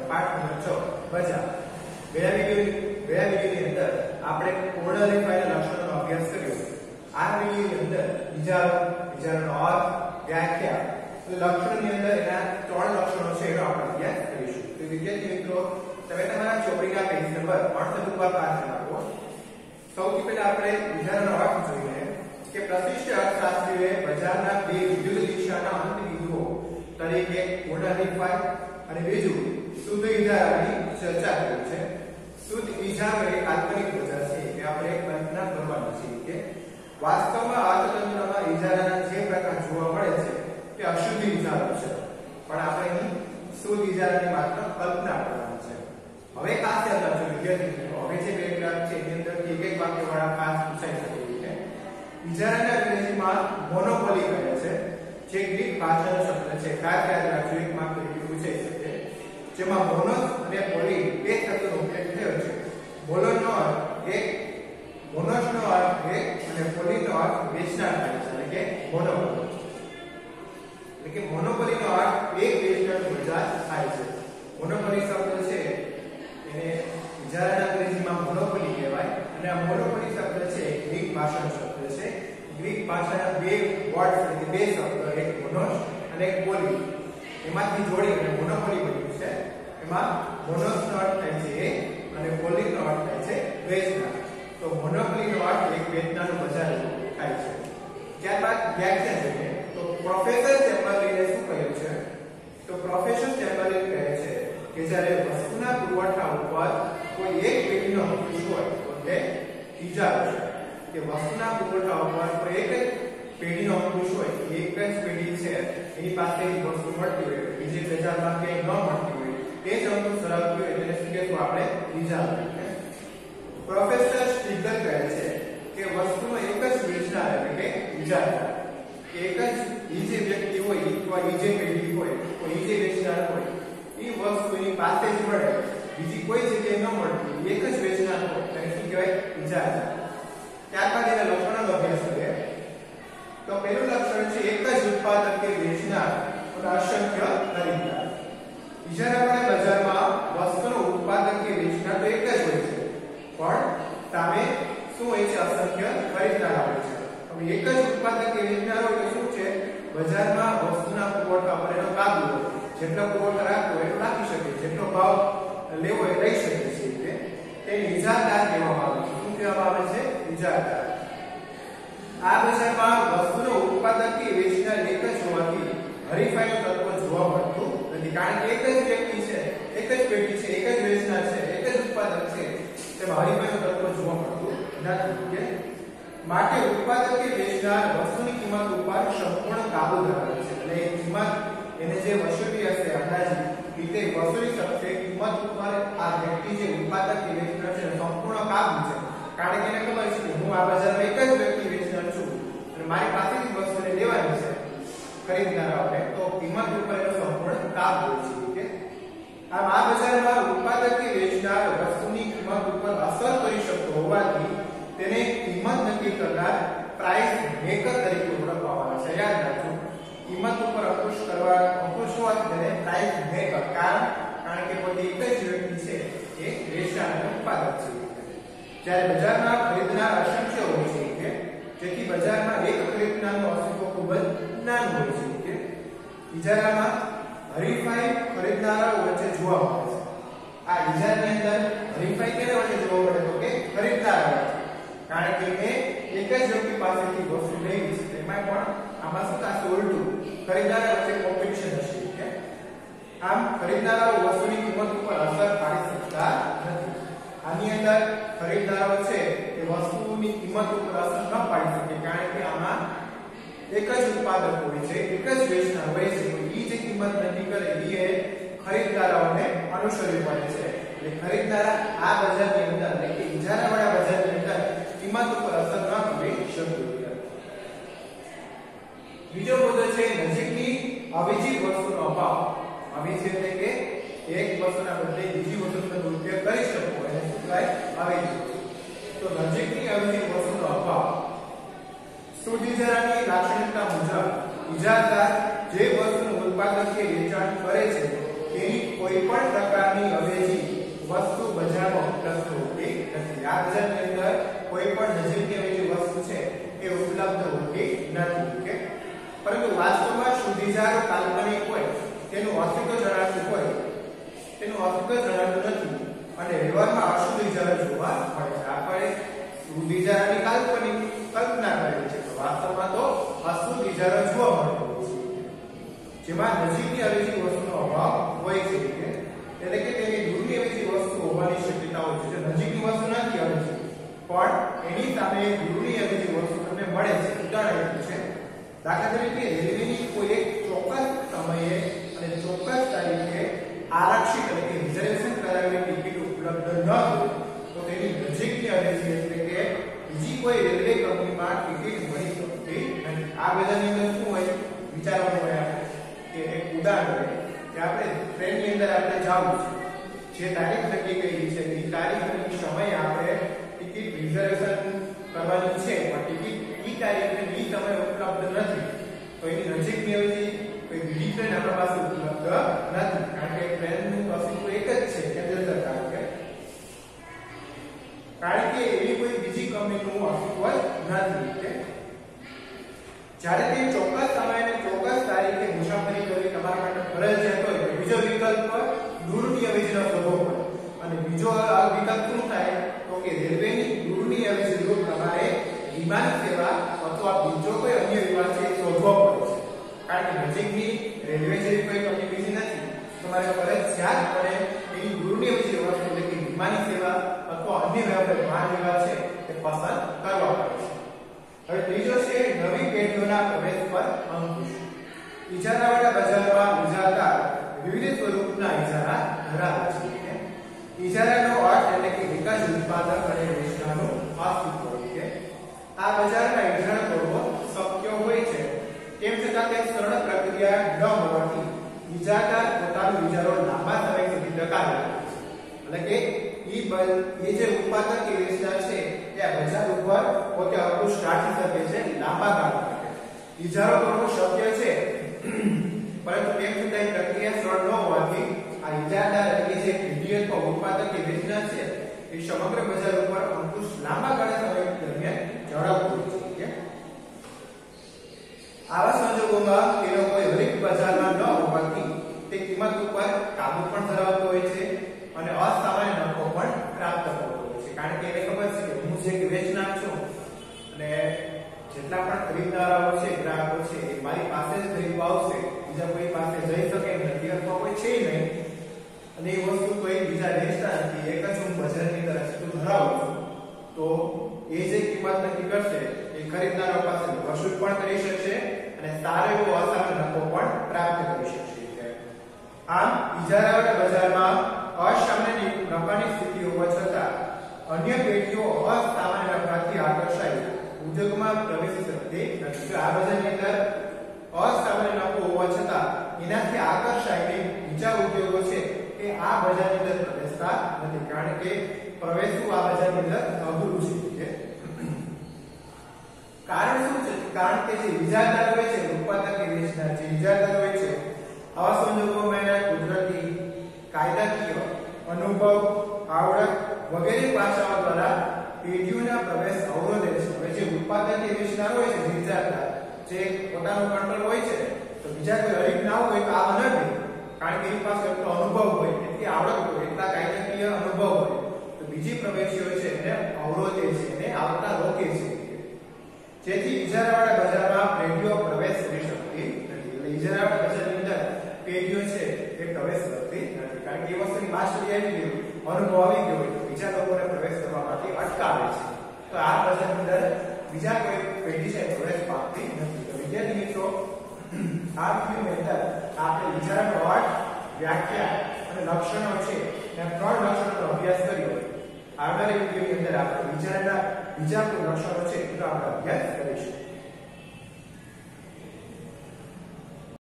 પાઠ નંબર 6 બજાર. ગયા વિડિયોની અંદર આપણે પૂર્ણ હરીફાઈના લક્ષણોનો અભ્યાસ કર્યો. આ વિડિયોની અંદર વિચારોનો અર્થ, વ્યાખ્યા, લક્ષણની અંદર એના 3 લક્ષણો છે એનો આપણે અભ્યાસ કરીશું. તો વિદ્યાર્થી મિત્રો, તમે તમારા ચોપડીના પેજ નંબર 68 ઉપર પાછળ રાખો. સૌથી પહેલા આપણે વિચારોનો અર્થ જોઈએ કે પ્રતિષ્ઠિત અર્થશાસ્ત્રીઓએ બજારના બે વિરુદ્ધ દિશાના અંતબિંદુઓ તરીકે પૂર્ણ હરીફાઈ અને બીજું શુદ્ધ ઇજારાની ચર્ચા કરી છે. શુદ્ધ ઇજારો એ કાલ્પનિક બજાર છે કે આપણે કલ્પના કરવાની છે કે વાસ્તવમાં અર્થતંત્રમાં ઇજારાના જે પ્રકાર જોવા મળે છે તે અશુદ્ધ ઇજારો છે, પણ આપણે અહીં શુદ્ધ ઇજારાની માત્ર કલ્પના કરવાની છે. હવે ખાસ યાદ રાખજો વિદ્યાર્થી મિત્રો, હવે જે પેરેગ્રાફ છે એની અંદર એક વાક્ય વાળા ખાસ પૂછાઈ શકે છે. ઇજારાના અંગ્રેજીમાં મોનોપોલી કહે છે, જે ગ્રીક ભાષાનો શબ્દ છે. ખાસ યાદ રાખજો, એક માર્ક તરીકે પૂછાઈ શકે, જેમાં મોનોસ અને પોલી બે શબ્દોનો ઉપયોગ થયો છે. મોનોસનો અર્થ એક અને પોલીનો અર્થ વેચનાર થાય છે, એટલે કે મોનોપોલી. એટલે કે મોનોપોલીનો અર્થ એક વેચનારનું બજાર થાય છે. મોનોપોલી શબ્દ છે એને ઇજારાના અંગ્રેજીમાં મોનોપોલી કહેવાય, અને આ મોનોપોલી શબ્દ છે ગ્રીક ભાષાનો શબ્દ છે. ગ્રીક ભાષાના બે વર્ડ એટલે બે શબ્દ, એક મોનોસ અને એક પોલી, એમાંથી જોડી અને મોનોપોલી બન્યું છે. એમાં મોનોસનો અર્થ થાય છે એક અને પોલીનો અર્થ થાય છે વેચનાર. તો મોનોપોલીનો અર્થ એક વેચનારનું બજાર થાય છે. ત્યારબાદ વ્યાખ્યા જોઈએ તો પ્રોફેસર ચેમ્બરલેને શું કહ્યું છે? તો પ્રોફેસર ચેમ્બરલેન કહે છે કે જ્યારે વસ્તુના પુરવઠા ઉપર કોઈ એક પેઢીનો અંકુશ હોય તો તે ઇજારો છે. કે વસ્તુના પુરવઠા ઉપર કોઈ એક જ પેઢીનો અંકુશ હોય, એક જ પેઢી છે એની પાસે વસ્તુ મળતી હોય, બીજી બજારમાં ક્યાંય ન મળતી હોય, તે જ અંકુશ ધરાવતી હોય તેને શું કહેવું? આપણે ઇજારો. પ્રોફેસર સ્ટીગર કહે છે કે વસ્તુનો એક જ વેચનાર એટલે કે ઇજારદાર, એક જ જે વ્યક્તિ હોય અથવા જે પેઢી હોય, કોઈ જે વેચનાર હોય, એ વસ્તુ એની પાસે જ મળે, બીજી કોઈ જગ્યાએ ન મળતી, એક જ વેચનાર હોય તેને શું કહેવાય? ઇજારદાર. ત્યારબાદ એના લક્ષણોનો અભ્યાસ કરીએ તો પહેલું લક્ષણ છે એક જ ઉત્પાદક કે વેચનાર અને અસંખ્ય ખરીદદાર. ઇજારાવાળા બજારમાં વસ્તુનો ઉત્પાદક કે વેચનાર તો એક જ હોય છે, પણ સામે શું હોય છે? અસંખ્ય ખરીદદાર હોય છે. હવે એક જ ઉત્પાદક કે વેચનાર હોય તો શું છે? બજારમાં વસ્તુના પુરવઠા પર એનો કાબુ હોય, જેટલો પુરવઠો રાખવો હોય એટલો રાખી શકે, જેટલો ભાવ લેવો એ લઈ શકે છે. તેને ઇજારદાર કહેવામાં આવે છે. શું કહેવામાં આવે છે? ઇજારદાર. આ બજારમાં વસ્તુનો ઉત્પાદક કે વેચનાર એક જ હોવાથી હરીફાઈનું તત્વ જોવા મળતું નથી, કારણ કે એક જ વ્યક્તિ છે, એક જ પેઢી છે, એક જ વેચનાર છે, એક જ ઉત્પાદક છે, તેમાં હરીફાઈનું તત્વ જોવા મળતું નથી. માટે ઉત્પાદક કે વેચનાર વસ્તુની કિંમત ઉપર સંપૂર્ણ કાબુ ધરાવે છે. એટલે એ કિંમત એને જે વસૂલી હશે અંદાજિત રીતે વસૂલી શકશે. કિંમત ઉપર આ વ્યક્તિ જે ઉત્પાદક કે વેચનાર છે સંપૂર્ણ કાબુ છે, કારણ કે એને ખબર છે કે હું આ બજારમાં એક જ વ્યક્તિ વેચનાર છું અને મારી પાસેથી વસ્તુને લેવાની છે ખરીદનારાઓને, તો કિંમત ઉપર એનો સંપૂર્ણ કાબુ છે. આમ આ બજારમાં ઉત્પાદક કે વેચનાર વસ્તુની કિંમત ઉપર અસર કરી શકતો હોવાથી તેને કિંમત નક્કી કરનાર પ્રાઇસ મેકર તરીકે ઓળખવામાં આવે છે. યાદ રાખજો, કિંમત ઉપર અંકુશ હોવાથી તેને પ્રાઇસ મેકર, કારણ કે પોતે એક જ વ્યક્તિ છે એ વેચનાર અને ઉત્પાદક છે. જ્યારે બજારમાં ખરીદનાર અસંખ્ય હોય છે, જેથી બજારમાં એક ખરીદનારનું અસ્તિત્વ ખૂબ જ નાનું હોય છે. ઇજારામાં હરીફાઈ ખરીદનારાઓ વચ્ચે જોવા મળે છે. આ ઇજારાની અંદર હરીફાઈ કેના વચ્ચે જોવા મળે? તો કે ખરીદનારા વચ્ચે, કારણ કે એને એક જ વ્યક્તિ પાસેથી વસ્તુ લેવી છે. એમાં પણ આમાં શું થશે? ઉલટું, ખરીદનારા વચ્ચે કોમ્પિટિશન હશે. આમ ખરીદનારાઓ વસ્તુની કિંમત ઉપર અસર પાડી શકતા નથી. આની અંદર ખરીદદારો છે એ વસ્તુની કિંમત ઉપર અસર ન પાડી શકે, કારણ કે આમાં એક જ ઉત્પાદક હોય છે, એક જ વેચનાર હોય છે. એ જે કિંમત નક્કી કરે એ ખરીદદારોને અનુસરવી પડે છે. એટલે ખરીદનારા આ બજારની અંદર એટલે કે ઇજારાવાળા બજારની અંદર કિંમત ઉપર અસર ન કરી શકે. બીજો મુદ્દો છે નજીકની અવિજિત વસ્તુનો અભાવ. અવિજિત એટલે કે એક વસ્તુના બદલે બીજી વસ્તુનો ઉપયોગ કરી શકો એને શું કહેવાય? અવિજિત. તો નજીકની અવિજિત વસ્તુનો અભાવ. શુદ્ધ ઇજારાની લાક્ષણિકતા મુજબ ઇજારદાર જે વસ્તુનું ઉત્પાદન કે વેચાણ કરે છે તેની કોઈ પણ પ્રકારની અવેજી વસ્તુ બજારમાં ઉપલબ્ધ હોતી નથી. આ બજારની અંદર કોઈ પણ નજીકની અવેજી વસ્તુ છે એ ઉપલબ્ધ હોતી નથી કે પરંતુ વાસ્તવમાં શુદ્ધિજારો કાલ્પનિક હોય, તેનું અસ્તિત્વ જણાતું હોય, તેનું અસ્તિત્વ જણાતું નથી અને વ્યવહારમાં અશુદ્ધ ઇજારા જોવા મળે છે. આપણે શુદ્ધ ઇજારાની કાલ્પનિક કલ્પના કરેલી છે, વાસ્તવમાં તો અશુદ્ધ ઇજારા જોવા મળતો હોય છે, જેમાં નજીકની અવેજી વસ્તુનો અભાવ હોય છે એટલે કે તેની દૂરની અવેજી વસ્તુ હોવાની શક્યતા હોય છે. જે નજીકની વસ્તુ નથી અવેજી પણ એની સામે દૂરની અવેજી વસ્તુ તમને મળે છે. ઉદાહરણ છે, દાખલા તરીકે રેલવેની કોઈ એક ચોક્કસ સમયે અને ચોક્કસ તારીખે આરક્ષિત એટલે કે રિઝર્વેશન કરાવેલી ટિકિટ ઉપલબ્ધ ન હોય તો તેની નજીકની અવેજી એટલે કે બીજી કોઈ રેલવે કંપનીમાં ટિકિટ મળી શકતી નથી. આ બધાની અંદર શું હોય વિચારવાનું હોય કે એક ઉદાહરણ હોય કે આપણે ટ્રેનની અંદર આપણે જવું છે, જે તારીખ નક્કી કરી છે એ તારીખ અને સમય આપણે ટિકિટ રિઝર્વેશન કરવાની છે પણ ટિકિટ ઈ તારીખ અને ઈ સમય ઉપલબ્ધ નથી તો એની નજીકની અવેજી કોઈ બીજી ટ્રેન આપણા પાસે ઉપલબ્ધ નથી, કારણ કે ટ્રેનનું અસ્તિત્વ એક જ છે કેન્દ્ર સરકાર કે કારણ કે એવી કોઈ બીજી કંપનીનું અસ્તિત્વ નથી કે જ્યારે તે ચોક્કસ સમય અને ચોક્કસ તારીખે મુસાફરી કરવી તમારા માટે ફરજિયાત હોય તો બીજો વિકલ્પ દૂરની અવેજીનો શોધવો પડે અને બીજો વિકલ્પ શું થાય તો કે રેલવેની દૂરની અવેજી રૂપ તમારે વિમાન સેવા અથવા બીજો કોઈ અન્ય વિમાન છે શોધવો પડે છે, કારણ કે નજીકની રેલવે જેવી કોઈ કંપની બીજી નથી. તમારે ફરજિયાત પડે એની દૂરની અવેજી વસ્તુ એટલે કે વિમાની સેવા અથવા અન્ય વાહન વ્યવહાર છે તે પસંદ કરવા પડે છે. હવે ત્રીજો છે નવી પેઢીઓના પ્રવેશ પર અંકુશ. ઇજારાવાળા બજારમાં ઇજારદાર વિવિધ સ્વરૂપના ઇજારા ધરાવે છે. ઇજારાનો અર્થ એટલે કે વિકાસ ઉત્પાદક અને વેચનારનું અસ્તિત્વ છે. આ બજારમાં ઇજારા કરવો શક્ય હોય છે, તેમ છતાં તે સરળ પ્રક્રિયા ન હોવાથી ઇજારદાર પોતાનો ઇજારો લાંબા સમય સુધી ટકાવી રાખે છે. એટલે કે એ જે ઉત્પાદક કે વેચનાર છે તે આ બજાર ઉપર પોતે અંકુશ રાખી શકે છે લાંબા ગાળા માટે. ઇજારો કરવો શક્ય છે પરંતુ તેમ છતાં પ્રક્રિયા સરળ ન હોવાથી આ ઇજારદાર એટલે જે પેઢી અથવા ઉત્પાદક કે વેચનાર છે એ સમગ્ર બજાર ઉપર અંકુશ લાંબા ગાળા સમય દરમિયાન જાળવતું હોય છે. આવા સંજોગોમાં તેનો કોઈ હરીફ બજારમાં ન હોવાથી તે કિંમત ઉપર કાબુ પણ ધરાવતો હોય છે અને અસામાન્ય નફો પણ પ્રાપ્ત કરતો હોય છે, કારણ કે એને ખબર છે કે હું જે વેચનાર છું અને જેટલા પણ ખરીદદારો છે ગ્રાહકો છે એ મારી પાસે જ ખરીદવા આવશે, બીજા કોઈ પાસે જઈ શકે એમ નથી અથવા કોઈ છે નહીં અને એ વસ્તુ કોઈ બીજા વેચતા નથી, એક જ હું બજારની અંદર અસ્તિત્વ ધરાવું છું તો એ જે કિંમત નક્કી કરશે એ ખરીદદારો પાસે વસૂલ પણ કરી શકશે અને સારો એવો અસામાન્ય નફો પણ પ્રાપ્ત કરી શકશે. આમ ઇજારાવાળા બજારમાં અસામાન્ય નફાની સ્થિતિ હોવા છતાં અન્ય પેઢીઓ અસામાન્ય નફાથી આકર્ષાઈ ઉદ્યોગમાં પ્રવેશી શકતી નથી. આ બજારની અંદર અસામાન્ય નફો હોવા છતાં એનાથી આકર્ષાઈને બીજા ઉદ્યોગો છે એ આ બજારની અંદર પ્રવેશતા નથી, કારણ કે પ્રવેશવું આ બજારની અંદર અઘરું છે. કારણ શું છે? કારણ કે જે ઇજારદાર હોય છે, ઉત્પાદક કે વેચનાર જે ઇજારદાર હોય છે, આવા સંજોગોમાં એના કુદરતી, કાયદાકીય અનુભવ, આવડત વગેરે પાસાઓ દ્વારા પેઢીઓના પ્રવેશ અવરોધે છે. હવે જે ઉત્પાદક કે વેચનાર હોય છે, ઇજારદાર જે પોતાનું કંટ્રોલ હોય છે તો બીજા કોઈ હરીફ ના હોય તો આ નથી, કારણ કે એની પાસે એટલો અનુભવ હોય, એટલી આવડત હોય, એટલા કાયદાકીય અનુભવ હોય તો બીજી પ્રવેશીઓ છે એને અવરોધે છે, એને આવતા રોકે છે, જેથી ઇજારાવાળા બજારમાં પેઢીઓ પ્રવેશ કરી શકતી નથી. એટલે ઇજારાવાળા બજારની અંદર પેઢીઓ છે એ પ્રવેશ કરતી નથી, કારણ કે એ વસ્તુની માસ્ટરી આવી ગઈ, અનુભવ આવી ગયો હોય તો બીજા લોકોને પ્રવેશ કરવા માટે અટકાવે છે. તો આ બજારની અંદર બીજા કોઈ પેઢી છે પ્રવેશ પામતી નથી. તો વિદ્યાર્થી મિત્રો, આ વિડિયોની અંદર આપણે ઇજારાનો અર્થ, વ્યાખ્યા અને લક્ષણો છે એના 3 લક્ષણોનો અભ્યાસ કર્યો. આવનારી વિડિયોની અંદર આપણે ઇજારાના બીજા કોઈ લક્ષણો છે એનો આપણે અભ્યાસ કરીશું.